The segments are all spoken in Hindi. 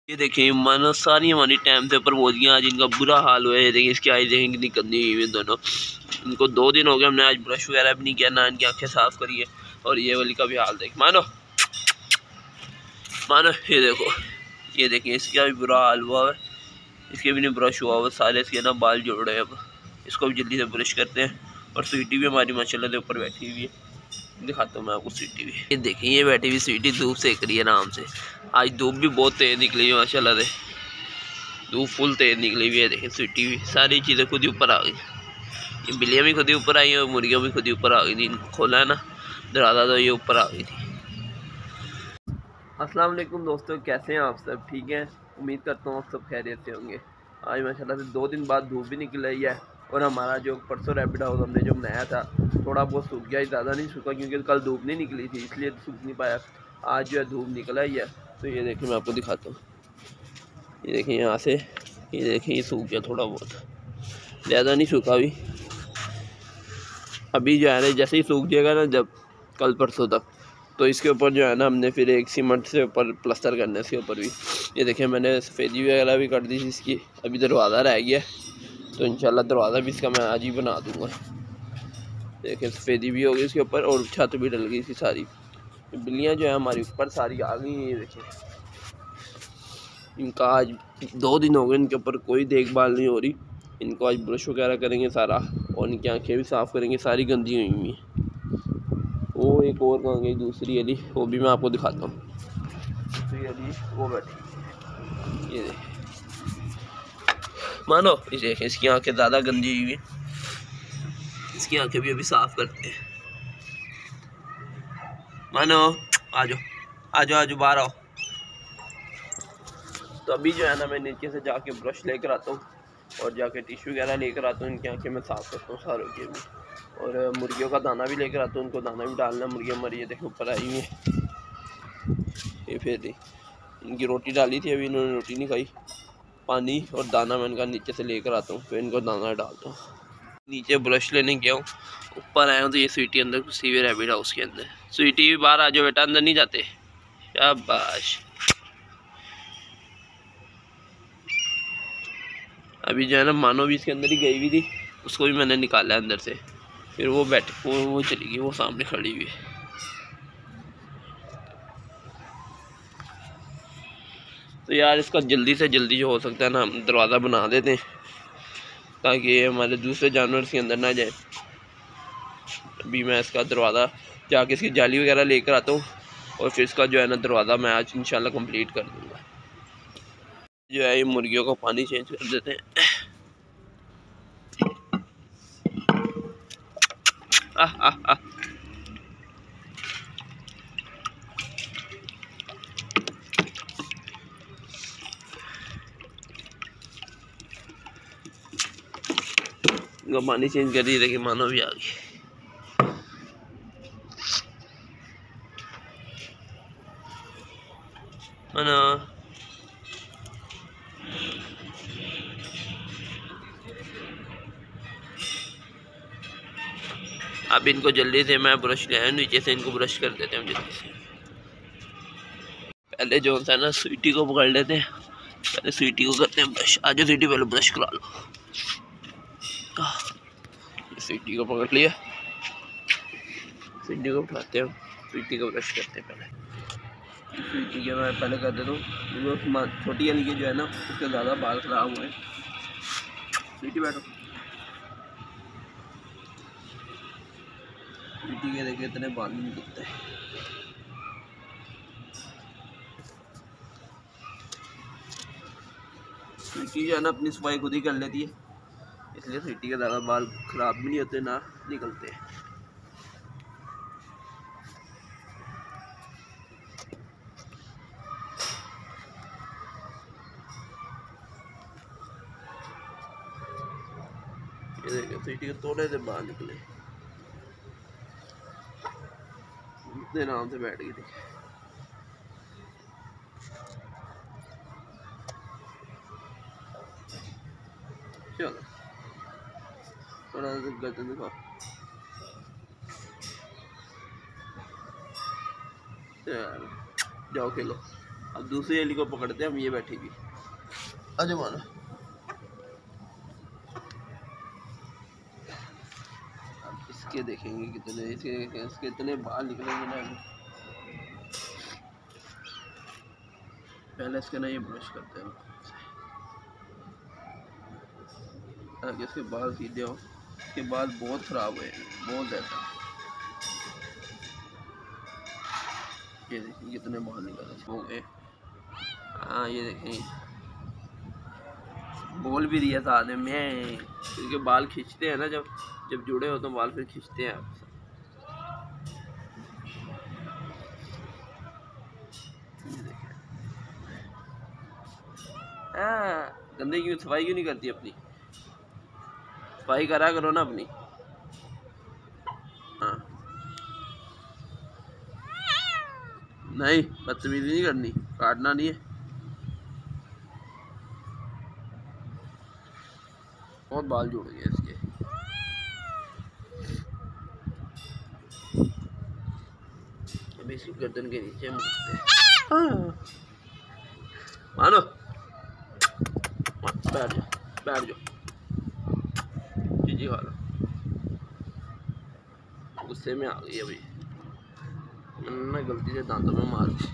ये देखिए मानो सारी हमारी टाइम से ऊपर बोलियाँ आज इनका बुरा हाल हुआ है। ये देखिए इसकी आईज देखें कितनी गंदी हुई है दोनों। इनको 2 दिन हो गए, हमने आज ब्रश वगैरह भी नहीं किया, ना इनकी आंखें साफ़ करी है। और ये वाली का भी हाल देख मानो मानो ये देखो, ये देखिए इसका भी बुरा हाल हुआ है। इसके भी नहीं ब्रश हुआ हुआ, सारे इसके ना बाल जोड़ रहे हैं। अब इसको भी जल्दी से ब्रश करते हैं। और स्वीटी भी हमारी माशाल्लाह से ऊपर बैठी हुई है, दिखाता हूँ मैं आपको स्वीटी भी। ये देखिए ये बैठी हुई स्वीटी धूप सेक रही है आराम से। आज धूप भी बहुत तेज़ निकली है माशाल्लाह से, धूप फुल तेज़ निकली हुई है। देखिए स्वीटी भी सारी चीज़ें खुद ही ऊपर आ गई। ये बिल्लियाँ भी खुद ही ऊपर आई हैं और मुर्गियाँ भी खुद ही ऊपर आ गई थी। इनको खोला है ना दरवाज़ा, तो ये ऊपर आ गई थी। अस्सलाम वालेकुम दोस्तों, कैसे हैं आप सब? ठीक हैं, उम्मीद करता हूँ आप सब खैरियत से होंगे। आज माशाल्लाह से 2 दिन बाद धूप भी निकल रही है। और हमारा जो परसों रैपिड हाउस हमने जो बनाया था थोड़ा बहुत सूख गया, ज़्यादा नहीं सूखा क्योंकि कल धूप नहीं निकली थी, इसलिए सूख नहीं पाया। आज जो है धूप निकला ही है। तो ये देखिए मैं आपको दिखाता हूँ। ये देखिए यहाँ से, ये देखिए ये सूख गया थोड़ा बहुत, ज़्यादा नहीं सूखा अभी जो है ना जैसे ही सूख जाएगा ना, जब कल परसों तक, तो इसके ऊपर जो है ना हमने फिर एक सीमेंट से ऊपर प्लास्टर करना है इसके ऊपर भी। ये देखिए मैंने सफ़ेदी वगैरह भी कर दी थी इसकी, अभी दरवाज़ा रह गया, तो इंशाल्लाह दरवाज़ा भी इसका मैं आज ही बना दूँगा। देखिए सफ़ेदी भी हो गई इसके ऊपर और छत भी डल गई थी सारी। बिल्लियाँ जो है हमारी ऊपर सारी आ गई हैं। ये देखिए इनका आज 2 दिन हो गए, इनके ऊपर कोई देखभाल नहीं हो रही। इनको आज ब्रश वगैरह करेंगे सारा, और इनकी आँखें भी साफ़ करेंगे, सारी गंदी हुई हुई हैं। वो एक और कहाँ गई दूसरी अली, वो भी मैं आपको दिखाता हूँ। दूसरी अली वो बैठी, ये देखिए मानो, ये देखिए इसकी आँखें ज़्यादा गंदी हुई हैं। इसकी आँखें भी अभी साफ़ करते हैं। मानो आ जाओ आ जाओ आ जाओ, बाहर आओ। तो अभी जो है ना मैं नीचे से जाके ब्रश लेकर आता हूँ और जाके टिश्यू वगैरह लेकर आता हूँ, इनकी आँखें मैं साफ़ करता हूँ सारों की भी। और मुर्गियों का दाना भी लेकर आता हूँ, उनको दाना भी डालना। मुर्गियाँ मरी है, देखो ऊपर आई हुई हैं। ये फिर इनकी रोटी डाली थी, अभी इन्होंने रोटी नहीं खाई। पानी और दाना मैं इनका नीचे से लेकर आता हूँ, फिर इनको दाना डालता हूँ। नीचे ब्रश लेने गया हूँ, ऊपर आया हूँ तो ये स्वीटी अंदर घुसी हुई रैबिट हाउस के अंदर। स्वीटी भी बाहर आ जाओ बेटा, अंदर नहीं जाते। शाबाश। अभी जो है ना मानो भी इसके अंदर ही गई हुई थी, उसको भी मैंने निकाला अंदर से। फिर वो वो चली गई, वो सामने खड़ी हुई है। तो यार इसका जल्दी से जल्दी जो हो सकता है ना हम दरवाज़ा बना देते हैं, ताकि हमारे दूसरे जानवर इसके अंदर ना जाए। अभी मैं इसका दरवाज़ा जाके इसकी जाली वगैरह लेकर आता हूँ, और फिर इसका जो है ना दरवाज़ा मैं आज इंशाल्लाह कंप्लीट कर दूँगा। जो है ये मुर्गियों का पानी चेंज कर देते हैं। पानी चेंज कर दी, देखिए मानो भी आ गई। मानो अब इनको जल्दी से मैं ब्रश ले आया, नीचे से इनको ब्रश कर देते हैं जल्दी से। पहले जो होता है ना स्वीटी को पकड़ लेते हैं, पहले स्वीटी को करते हैं ब्रश। आज स्वीटी पहले ब्रश करा लो। स्वीटी को पकड़ लिया, स्वीटी को उठाते हैं, स्वीटी को ब्रश करते हैं। पहले स्वीटी के मैं पहले कर देता हूँ। छोटी वाली के जो है ना उसके ज़्यादा बाल ख़राब हुए। स्वीटी बैठो। स्वीटी के देखिए इतने बाल नहीं दिखते हैं। स्वीटी जो है ना अपनी सफाई खुद ही कर लेती है, इसलिए स्वीटी के ज़्यादा बाल ख़राब भी नहीं होते ना निकलते। ये देखिए स्वीटी के थोड़े से बाल निकले, इतने आराम से बैठ गई थी। चलो थोड़ा सा गर्दन दिखाओ। जाओ खेलो, अब दूसरी एली को पकड़ते हैं हम, ये बैठेगी। अच्छा मानो, अब इसके देखेंगे कितने, इसके इतने बाल निकलेंगे ना अभी। पहले इसके ना ये ब्रश करते हैं ताकि इसके बाल सीधे हो। इसके बाल बहुत ख़राब हुए, बहुत ज़्यादा। ये देखिए कितने बाल निकल हो गए। हाँ ये देखें, बोल भी रही है साथ में, क्योंकि बाल खींचते हैं ना, जब जुड़े हो तो बाल फिर खींचते हैं आप। गंदे क्यों, सफाई क्यों नहीं करती अपनी? सफाई करा करो ना अपनी। हाँ नहीं, बदतमीजी नहीं करनी, काटना नहीं है। बहुत बाल जुड़ गए इसके। अब इसकी गर्दन के नीचे मानो, बैठ जाओ, बैठ जाओ, जी खा लो। गुस्से में आ गई अभी, मैंने गलती से दांतों में मार दी।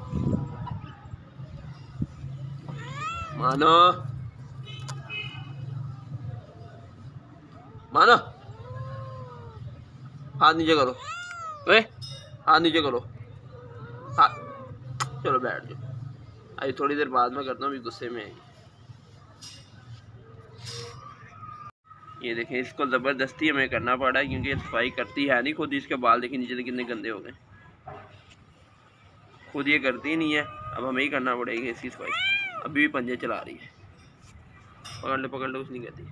मानो, मानो, हाथ नीचे करो, ओए हाथ नीचे करो, हाथ। चलो बैठ जाओ, अभी थोड़ी देर बाद में करता हूँ, अभी गुस्से में आएगी। ये देखें, इसको ज़बरदस्ती हमें करना पड़ा है क्योंकि सफाई करती है नहीं खुद। इसके बाल देखिए नीचे से कितने गंदे हो गए, खुद ये करती ही नहीं है। अब हमें ही करना पड़ेगी इसकी सफाई। अभी भी पंजे चला रही है, पकड़ ले पकड़ ले, कुछ नहीं कहती।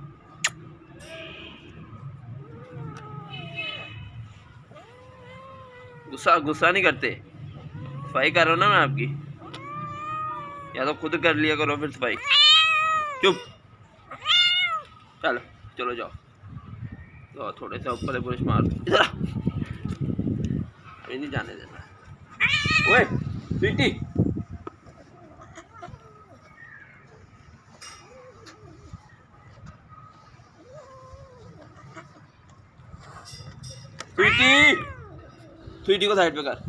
गुस्सा नहीं करते, सफाई कर रहा हूँ ना मैं आपकी, या तो खुद कर लिया करो फिर सफाई। चुप, चलो चलो जाओ, तो थोड़े से ऊपर ब्रश मार दो। इधर अभी नहीं जाने देना। ओए स्वीटी, स्वीटी, स्वीटी को साइड पे कर।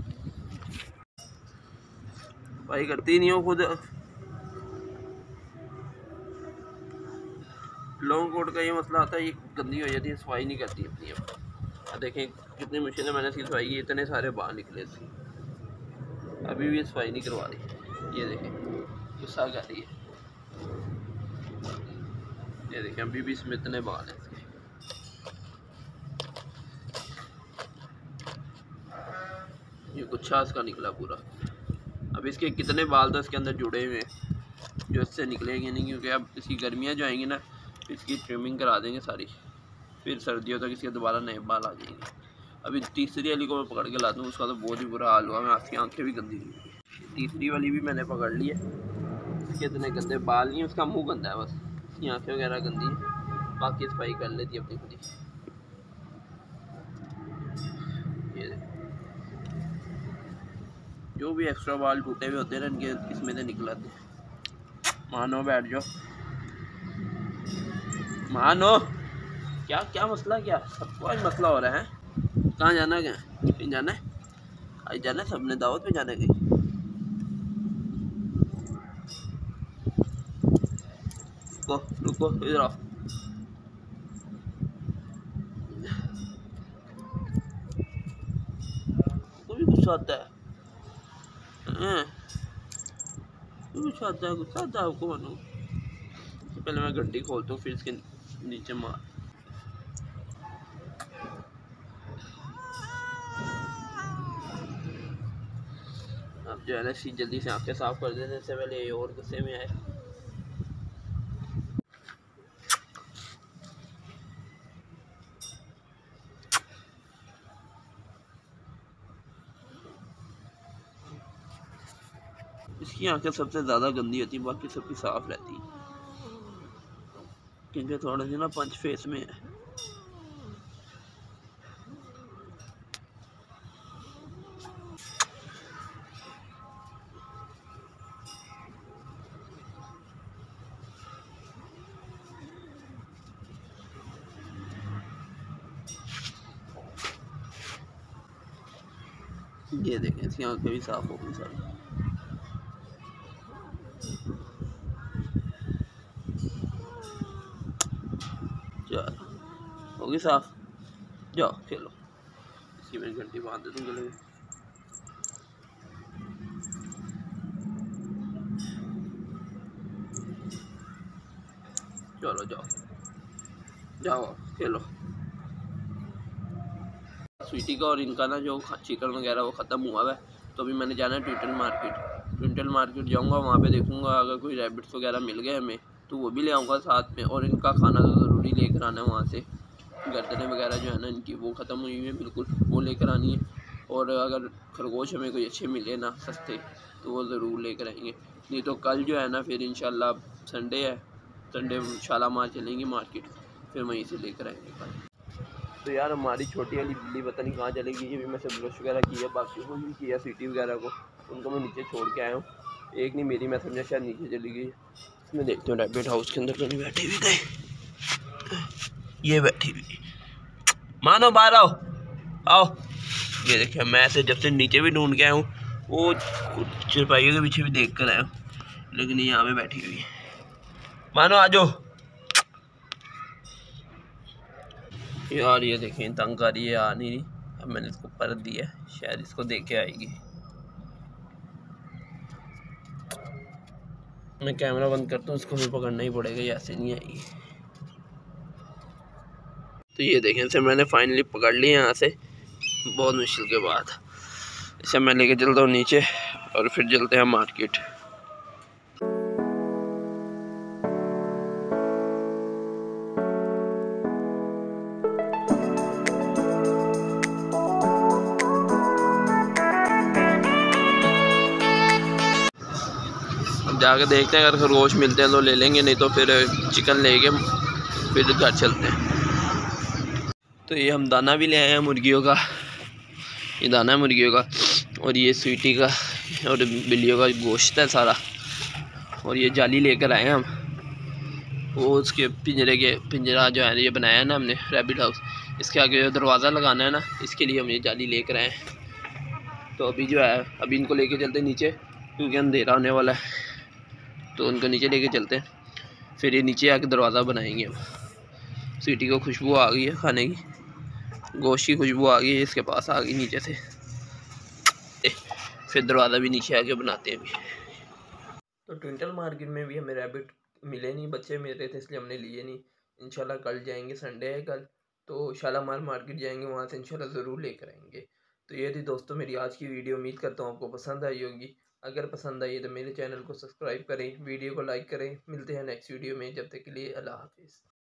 भाई करती नहीं हो खुद। लॉन्ग कोट का ये मसला आता है, ये गंदी हो जाती है, सफाई नहीं करती अपनी। अब देखें कितनी मुश्किल से मैंने इसकी सफाई की, इतने सारे बाल निकले थे, अभी भी सफाई नहीं करवा रही। ये देखें गुस्सा कर रही है, ये देखें अभी भी इसमें इतने बाल हैं इसके। ये गुच्छा इसका निकला पूरा। अब इसके कितने बाल तो इसके अंदर जुड़े हुए हैं जो इससे निकलेंगे नहीं, क्योंकि अब इसकी गर्मियाँ जो आएंगी ना, इसकी ट्रिमिंग करा देंगे सारी, फिर सर्दियों तक इसके दोबारा नए बाल आ जाएंगे। अभी तीसरी वाली को मैं पकड़ के लाता हूँ, उसका तो बहुत ही बुरा हाल हुआ, मैं आपकी आंखें भी गंदी हुई। तीसरी वाली भी मैंने पकड़ ली है, इसके इतने गंदे बाल नहीं है, उसका मुंह गंदा है बस, इसकी आंखें वगैरह गंदी है, बाकी सफाई कर लेती है अपनी खुद ही। ये जो भी एक्स्ट्रा बाल टूटे हुए होते हैं ना इनके, इसमें से निकल आते हैं। मानो बैठ जाओ, मानो। क्या क्या मसला, क्या सबको आज मसला हो रहा है? कहाँ जाना है, कहीं जाना है? आज जाना है, सबने दावत में जाना है कहीं? रुको इधर आओ। कोई गुस्सा आता है, गुस्सा आता है, गुस्सा आता है आपको? मानो पहले मैं गड्डी खोलता हूँ, फिर इसके नीचे मार। अब जो है ना जल्दी से आंखें साफ कर देने से पहले ये और गुस्से में आए। इसकी आंखें सबसे ज़्यादा गंदी होती है, बाकी सबकी साफ रहती है, क्योंकि थोड़ा सी ना पंच फेस में है। ये देखें, इसकी आँखें भी साफ़ हो गई सारी। चलो होगी साफ़, जाओ खेलो। इसकी मेरी घंटी बांध दे तुम गले में। चलो जाओ जाओ खेलो। स्वीटी का और इनका ना जो चिकन वगैरह वो ख़त्म हुआ है, तो अभी मैंने जाना है ट्विंटल मार्केट। ट्विंटल मार्केट जाऊंगा, वहाँ पे देखूंगा अगर कोई रैबिट्स वगैरह मिल गए हमें तो वो भी ले आऊँगा साथ में। और इनका खाना तो ज़रूरी लेकर आना है वहाँ से, गर्दनें वगैरह जो है ना इनकी वो ख़त्म हुई हुई है बिल्कुल, वो लेकर आनी है। और अगर खरगोश हमें कोई अच्छे मिले ना सस्ते तो वो ज़रूर लेकर आएंगे। नहीं तो कल जो है ना फिर इंशाल्लाह संडे है, संडे शालामार चलेंगे मार्केट, फिर वहीं से लेकर आएंगे कल। तो यार हमारी छोटी वाली बिल्ली पता नहीं कहाँ चलेगी। ये भी मैं से ब्रश वगैरह किया, बाकी को भी किया सीटी वगैरह को, उनको मैं नीचे छोड़ के आया हूँ। एक नहीं मेरी, मैं समझा शायद नीचे चली गई। इसमें देखते हो रैबिट हाउस के अंदर तो नहीं बैठी हुई गई, ये बैठी हुई। मानो बाहर आओ आओ। ये देखिए मैं से जब से नीचे भी ढूंढ के आया हूँ, वो चरपाइयों के पीछे भी देख कर आया हूँ, लेकिन यहाँ पे बैठी हुई है। मानो आ जाओ यार। ये देखें तंग कर रही है, आ नहीं रही। अब मैंने इसको पर दिया, शायद इसको देख के आएगी। मैं कैमरा बंद करता हूँ, इसको भी पकड़ना ही पड़ेगा, ये ऐसे नहीं आएगी। तो ये देखें इसे मैंने फाइनली पकड़ लिया यहाँ से, बहुत मुश्किल के बाद। इसे मैं लेके चलता हूँ नीचे और फिर चलते हैं मार्केट। जाके देखते हैं, अगर खरगोश मिलते हैं तो ले लेंगे, नहीं तो फिर चिकन लेके फिर घर चलते हैं। तो ये हम दाना भी ले आए हैं मुर्गियों का, ये दाना है मुर्गियों का, और ये स्वीटी का और बिल्लियों का गोश्त है सारा। और ये जाली लेकर आए हैं हम, वो उसके पिंजरा जो है ये बनाया है ना हमने रैबिट हाउस, इसके आगे जो दरवाज़ा लगाना है ना, इसके लिए हम ये जाली लेकर आए हैं। तो अभी जो है अभी इनको लेके चलते नीचे, क्योंकि अंधेरा होने वाला है, तो उनको नीचे लेके चलते हैं। फिर ये नीचे आके दरवाज़ा बनाएंगे हम। स्वीटी को खुशबू आ गई है खाने की, गोश्त की खुशबू आ गई है, इसके पास आ गई नीचे से। फिर दरवाज़ा भी नीचे आके बनाते हैं अभी। तो ट्विंटल मार्केट में भी हमें रैबिट मिले नहीं, बच्चे मिल रहे थे इसलिए हमने लिए नहीं। इंशाल्लाह कल जाएंगे, संडे है कल, तो शालामार मार्केट जाएंगे, वहाँ से इंशाल्लाह ज़रूर लेकर आएंगे। तो ये थी दोस्तों मेरी आज की वीडियो, उम्मीद करता हूँ आपको पसंद आई होगी। अगर पसंद आई है तो मेरे चैनल को सब्सक्राइब करें, वीडियो को लाइक करें। मिलते हैं नेक्स्ट वीडियो में, जब तक के लिए अल्लाह हाफिज़।